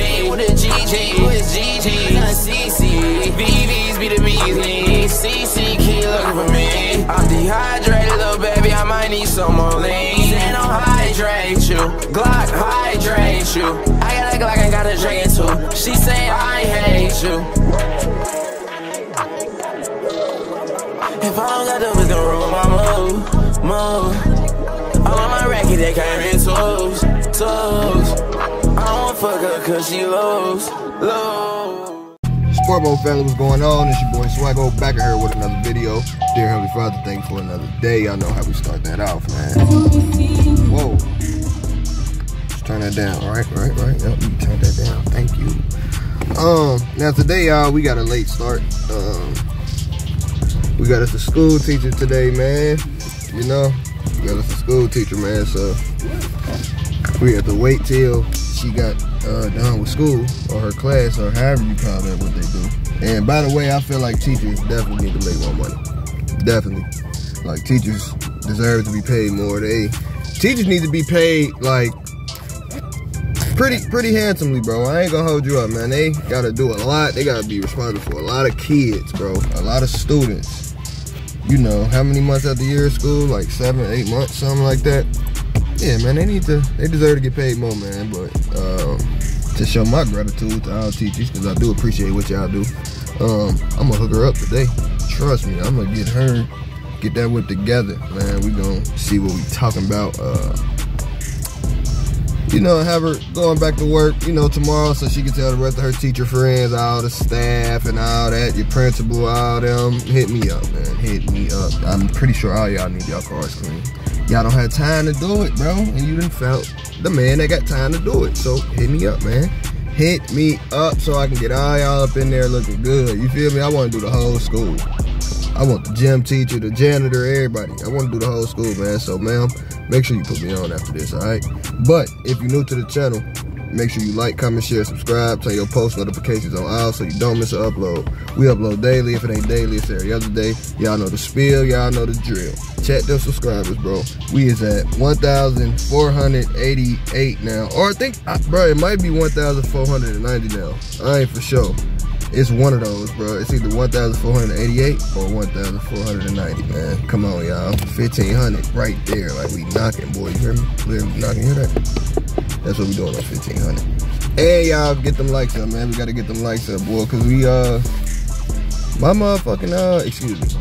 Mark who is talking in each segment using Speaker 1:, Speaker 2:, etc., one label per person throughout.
Speaker 1: V with a GG, with GG, not CC. VVs be the bees, CC keep looking for me. I'm dehydrated, little baby, I might need some more lean. Saying I'll hydrate you, Glock hydrate you. I got a Glock, I got a drink too. She say I hate you. If I don't got them, it's gonna roll my move. All on my racket, they came in twos. I don't wanna fuck her cause she lows.
Speaker 2: Sport Mode family, what's going on? It's your boy Swaggo back at her with another video. Dear Heavenly Father, thank you for another day. Y'all know how we start that off, man. Whoa. Just turn that down, right? Yep, you turn that down. Thank you. Now today, y'all, we got a late start. We got us a school teacher today, man. You know, we got us a school teacher, man. So we have to wait till she got done with school or her class or however you call that, what they do. And by the way, I feel like teachers definitely need to make more money. Definitely. Like, teachers deserve to be paid more. Teachers need to be paid like pretty handsomely, bro. I ain't gonna hold you up, man. They gotta do a lot. They gotta be responsible for a lot of kids, bro. A lot of students. You know, how many months out the year of school? Like 7, 8 months, something like that. Yeah, man, they deserve to get paid more, man. But to show my gratitude to all teachers, because I do appreciate what y'all do, I'm gonna hook her up today. Trust me, I'm gonna get that whip together, man. We gonna see what we talking about. You know, have her going back to work, you know, tomorrow, so she can tell the rest of her teacher friends, all the staff and all that, your principal, all them, hit me up, man, hit me up. I'm pretty sure all y'all need y'all cars clean. Y'all don't have time to do it, bro, and you done found the man that got time to do it. So hit me up, man. Hit me up so I can get all y'all up in there looking good. You feel me? I want to do the whole school. I want the gym teacher, the janitor, everybody. I want to do the whole school, man. So, ma'am, make sure you put me on after this, all right? But if you're new to the channel, make sure you like, comment, share, subscribe, turn your post notifications on all so you don't miss an upload. We upload daily. If it ain't daily, it's every other day. Y'all know the spiel. Y'all know the drill. Chat them subscribers, bro. We is at 1,488 now. Or I think, bro, it might be 1,490 now. I ain't for sure. It's one of those, bro. It's either 1,488 or 1,490, man. Come on, y'all. 1,500 right there. Like, we knocking, boy. You hear me? Literally knocking. Hear that? That's what we doing on 1,500. And y'all get them likes up, man. We gotta get them likes up, boy. Cause we, my motherfucking, excuse me.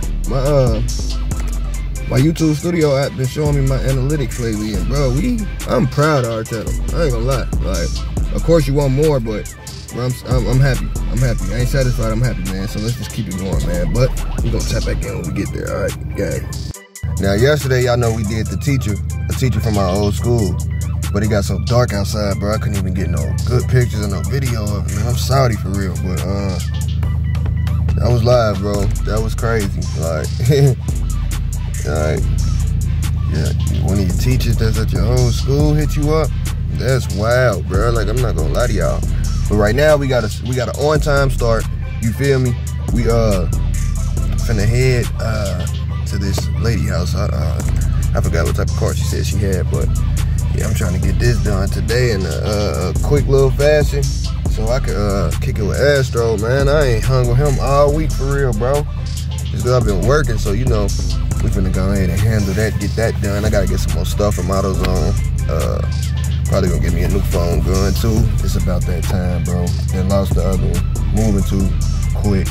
Speaker 2: My YouTube studio app been showing me my analytics lately. And, bro, I'm proud of our channel. I ain't gonna lie. Like, of course you want more, but I'm happy. I ain't satisfied. I'm happy, man. So let's just keep it going, man. But we gonna tap back in when we get there. All right, gang. Now, yesterday, y'all know we did a teacher from our old school, but it got so dark outside, bro. I couldn't even get no good pictures or no video of it, man. I'm sorry for real, but that was live, bro. That was crazy. Like, all right, yeah. One of your teachers that's at your old school hit you up. That's wild, bro. Like, I'm not gonna lie to y'all. But right now we got an on-time start. You feel me? We finna head to this lady house. I forgot what type of car she said she had, but yeah, I'm trying to get this done today in a quick little fashion, so I could kick it with Astro, man. I ain't hung with him all week for real, bro. Just cause I've been working, so you know we finna go ahead and handle that, get that done. I gotta get some more stuff from AutoZone. Probably gonna get me a new phone gun too. It's about that time, bro. Then lost the other one. Moving too quick.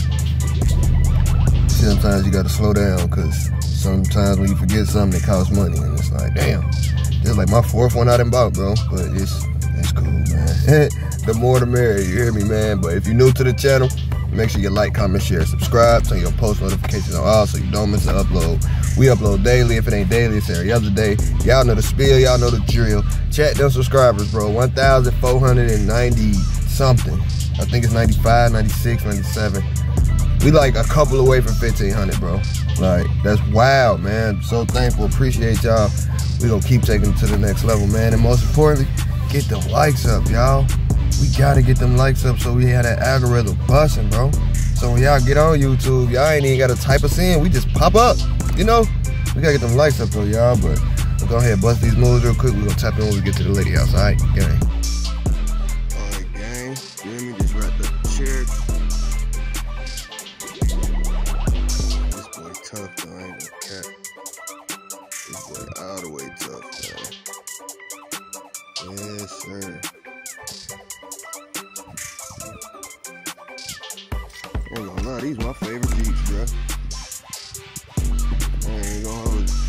Speaker 2: Sometimes you gotta slow down, cause sometimes when you forget something, it costs money, and it's like, damn. It's like my 4th one I done bought, bro. But it's cool, man. The more the merrier, you hear me, man? But if you're new to the channel, make sure you like, comment, share, subscribe, turn your post notifications on all so you don't miss an upload. We upload daily. If it ain't daily, it's every other day. Y'all know the spiel. Y'all know the drill. Chat them subscribers, bro. 1,490 something. I think it's 95, 96, 97. We like a couple away from 1,500, bro. Like, that's wild, man. So thankful. Appreciate y'all. We gonna keep taking it to the next level, man. And most importantly, get the likes up, y'all. We gotta get them likes up so we have that algorithm busting, bro. So when y'all get on YouTube, y'all ain't even gotta type us in. We just pop up, you know? We gotta get them likes up though, y'all. But we'll go ahead and bust these moves real quick. We're gonna tap in when we get to the lady house, all right? Gang. All right, gang. these my favorite Jeeps, bro. I ain't gonna hold it.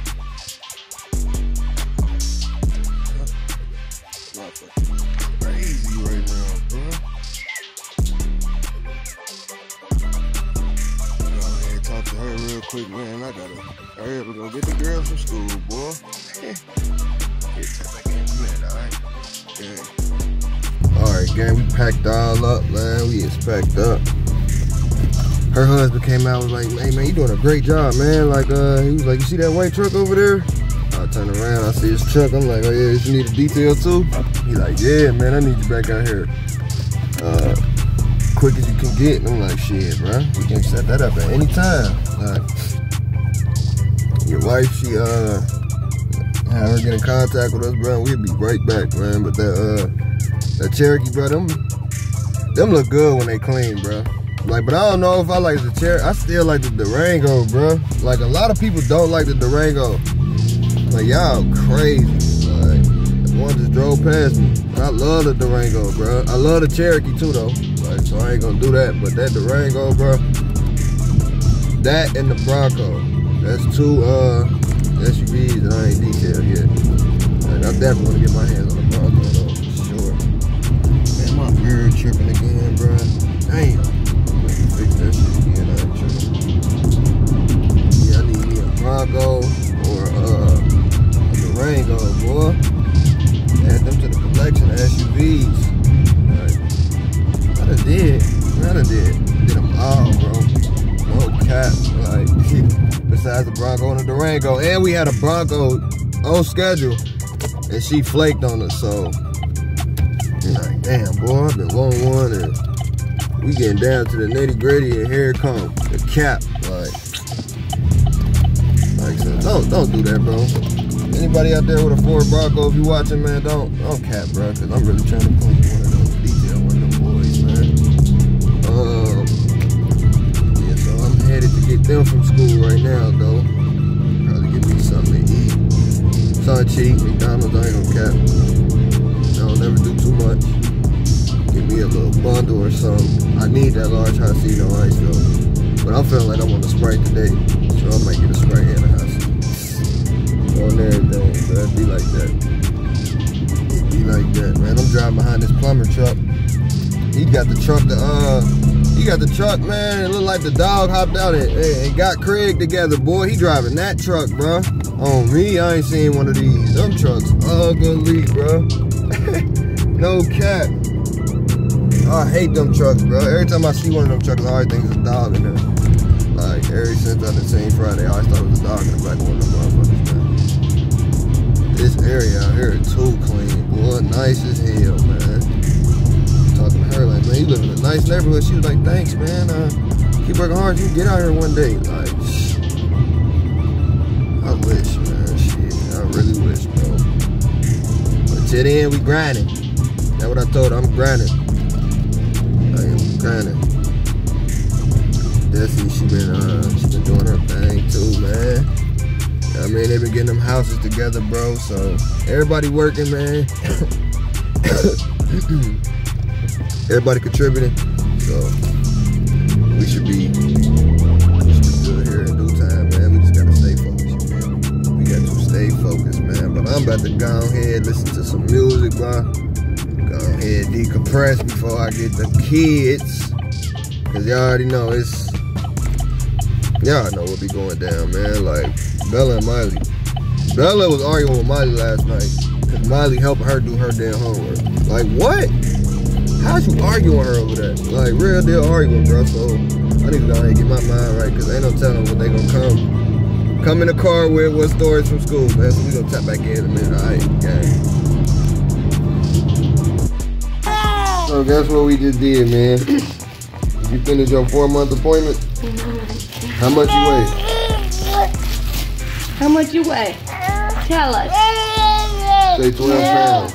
Speaker 2: Motherfucker crazy right now, bro. Go ahead and talk to her real quick, man. I gotta hurry up and go get the girls from school, boy. Get back in a minute, alright? Yeah. Alright, gang, we packed all up, man. We is packed up. Her husband came out and was like, hey, man, you doing a great job, man. Like, he was like, you see that white truck over there? I turn around, I see his truck. I'm like, oh, yeah, you need a detail too? He like, yeah, man, I need you back out here. Quick as you can get. And I'm like, shit, bro. We can set that up at any time. Your wife, she, have her get in contact with us, bro. We'll be right back, man. But that Cherokee, bro, them look good when they clean, bro. Like, but I don't know if I like the Cherokee. I still like the Durango, bro. Like, a lot of people don't like the Durango. Like, y'all crazy. Like, one just drove past me. I love the Durango, bro. I love the Cherokee too, though. Like, so I ain't gonna do that. But that Durango, bro. That and the Bronco. That's two SUVs that I ain't detailed yet. Like, I definitely want to get my hands on the Bronco, though, for sure. Man, my mirror tripping again, bro. Damn. Fix that shit again, I ain't tripping. Yeah, I need me a Bronco or a Durango, boy. Add them to the collection of SUVs. Like, I done did them all, bro. No cap, like, besides the Bronco and the Durango. And we had a Bronco on schedule, and she flaked on us, so, you're like, damn, boy, I've been wanting one, and we getting down to the nitty gritty, and here it comes, the cap, like, so don't do that, bro. Anybody out there with a Ford Bronco, if you watching, man, don't cap, bro, because I'm really trying to clean one of those, detail one of them boys, man. Yeah, so I'm headed to get them from school right now, though. Probably get me something to eat. Something cheap, McDonald's, I ain't gonna cap. I don't never do too much. Give me a little bundle or something. I need that large hot seat on ice, though. But I'm feeling like I want a Sprite today, so I might get a Sprite and a hot seat. On everything, so it'd be like that. It'd be like that, man. I'm driving behind this plumber truck. He got the truck, man. It looked like the dog hopped out and got Craig together, boy. He driving that truck, bro. On me, I ain't seen one of these. Them trucks ugly, bro. No cap. I hate them trucks, bro. Every time I see one of them trucks, I always think it's a dog in there. Like, ever since I've been seeing Friday, I always thought it was a dog in the back of one of them motherfuckers, man. This area out here is too clean, boy. Nice as hell, man. Talking to her like, man, you live in a nice neighborhood. She was like, thanks, man. Keep working hard. You can get out here one day. Like, I wish, man. Shit, I really wish, bro. But till then, we grinding. That's what I told her. I'm grinding. I am grinding. Desi, she been doing her thing too, man. I mean, they been getting them houses together, bro. So everybody working, man. Everybody contributing. So we should be good here in due time, man. We just gotta stay focused, man. We got to stay focused, man. But I'm about to go ahead, listen to some music, bro. Go ahead, decompress before I get the kids. Cause y'all already know y'all know what be going down, man. Like, Bella and Miley. Bella was arguing with Miley last night because Miley helped her do her damn homework. Like, what? How'd you argue with her over that? Like, real deal arguing, bro. So I need to go ahead and get my mind right because ain't no telling what they gonna come in the car with, what stories from school, man. So we gonna tap back in a minute, alright, gang. So guess what we just did, man? You finished your 4-month appointment? How much you weigh?
Speaker 3: How much you weigh? Tell us.
Speaker 2: Say 12 pounds.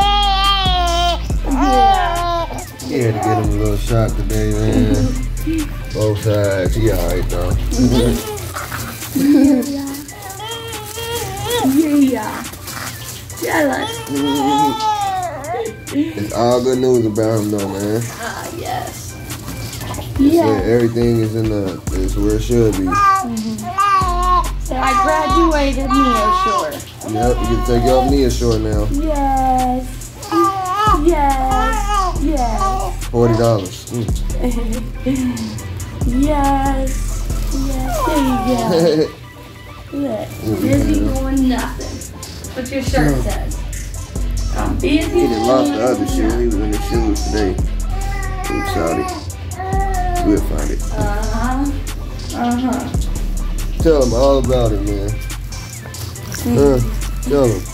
Speaker 2: You had to get him a little shot today, man. Both sides. He alright, though.
Speaker 3: Yeah. Tell us.
Speaker 2: It's all good news about him, though, man.
Speaker 3: Yes.
Speaker 2: Yeah. Everything is is where it should be.
Speaker 3: So I graduated nearshore.
Speaker 2: Yep, you can take you off nearshore now.
Speaker 3: Yes. Yes. Yes.
Speaker 2: $40.
Speaker 3: Yes. Yes. There you go. Look. Busy doing nothing. What your shirt says. I'm busy.
Speaker 2: He done lost the other shoe. He was in the shoes today. Oops, sorry. We'll find it. Tell him all about it, man. Tell him.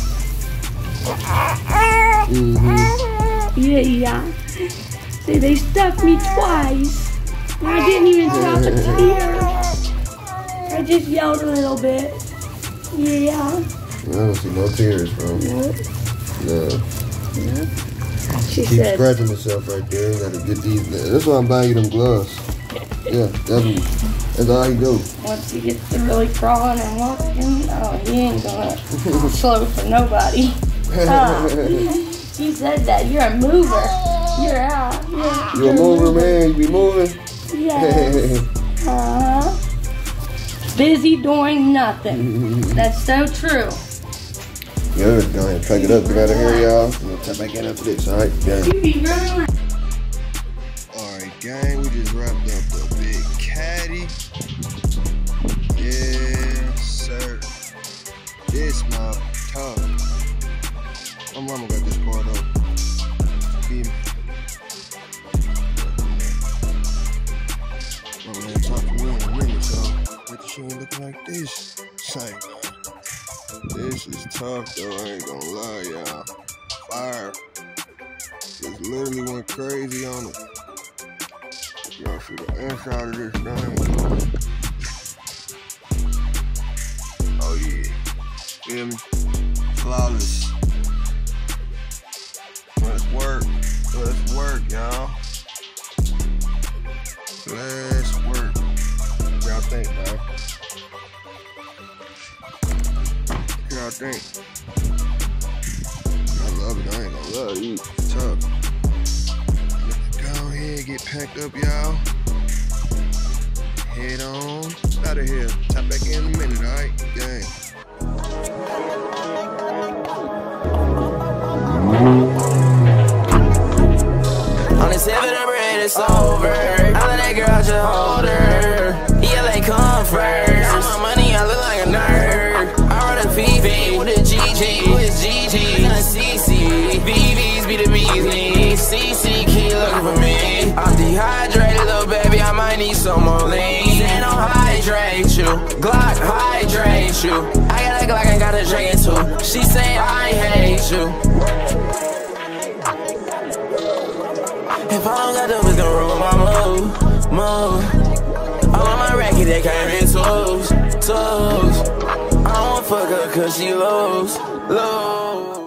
Speaker 3: Yeah. See, they stuffed me twice. And I didn't even stop a tear. I just yelled a little bit. Yeah.
Speaker 2: I don't see no tears, bro. No.
Speaker 3: She
Speaker 2: Keep
Speaker 3: said,
Speaker 2: scratching yourself right there. You gotta get these. That's why I'm buying you them gloves. Yeah, definitely. That's how you go.
Speaker 3: once he gets to really crawling and walking, oh, he ain't gonna slow for nobody. She said that. You're a mover. You're out.
Speaker 2: You're a mover, man. You be moving.
Speaker 3: Yeah. Busy doing nothing. That's so true.
Speaker 2: Good. Go ahead and pack it up. Get out of here, y'all. We'll tap back in after this. All right, gang.
Speaker 3: You be running.
Speaker 2: All right, gang. We just wrapped up the big caddy. Yes, sir. This my tough. My mama got this car though. Feel me? I'm gonna talk to me in a minute, so bet the shit ain't looking like this. Same. This is tough though, I ain't gonna lie, y'all. Fire. Just literally went crazy on it. Y'all see the inside of this thing. Oh yeah. Feel me? Flawless. Let's work. Let's work, y'all. Let's work. What y'all think, man? What y'all think? I love it. I ain't gonna lie. You tough. Let's go ahead, get packed up, y'all. Head on out of here. Tap back in a minute, alright? Gang.
Speaker 1: On the 7th of bread, it's over. I let that girl just hold her. ELA come first. On my money, I look like a nerd. I run a VV with a GG. Who is GG? Not CC. VVs be the bees. CC keep looking for me. I'm dehydrated, little baby. I might need some more lean. Then I'll hydrate you. Glock hydrate you. I got a Glock and got a drink too. She say I hate you. If I don't got them, it's gonna ruin my move. All on my racket, they came in twos. I don't fuck her cause she lows.